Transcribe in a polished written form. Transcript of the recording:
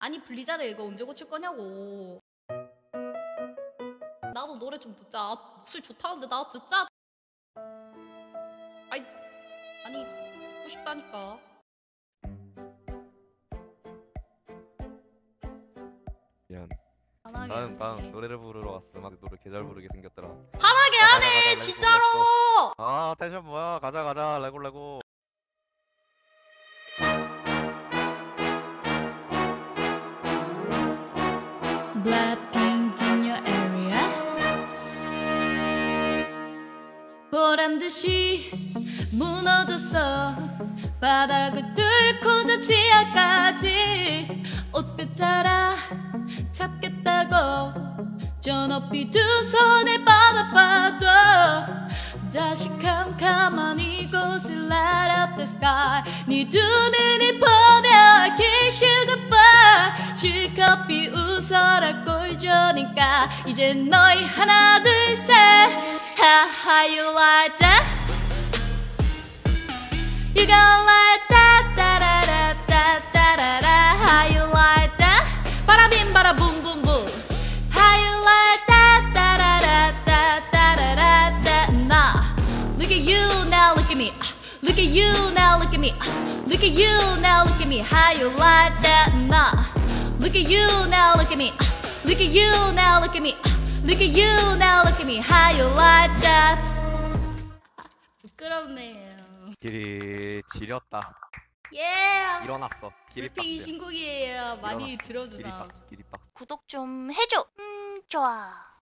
아니 블리자드 이거 언제 고칠 거냐고. 나도 노래 좀 듣자. 목소리 좋다는데 나도 듣자. 아니 듣고 싶다니까. 미안. 화나게 다음 하네. 노래를 부르러 왔음. 노래 개잘 부르게 생겼더라. 화나게 가자, 하네 가자, 진짜로. 아 텐션 뭐야? 가자 레고. Blackpink in your area. 보란듯이 무너졌어. 바닥을 뚫고 저 지하까지 옷끝 자라 잡겠다고 저 높이 두 손에 받아봐도 다시 캄캄한 이곳을 light up the sky. 네 두 눈이 보며 kiss you goodbye. 실컷 비웃어라 꼴조니까 이제 너희 하나 둘 셋 How you like that? You gon' like that da da da da da da da. How you like that? 바라빔 바라 붐붐붐. How you like that da da da da da da da da. Nah. Look at you now, look at me. Look at you now, look at me. Look at you now, look at me. How you like that? Nah. Look at you now, look at me. Look at you now, look at me. Look at you now, look at me. How you like that? 부끄럽네요. 길이 지렸다. 예. 일어났어. 길이 불핑이 빡세. 신곡이에요. 많이 일어났어. 들어주나. 길이 빡. 구독 좀 해줘. 좋아.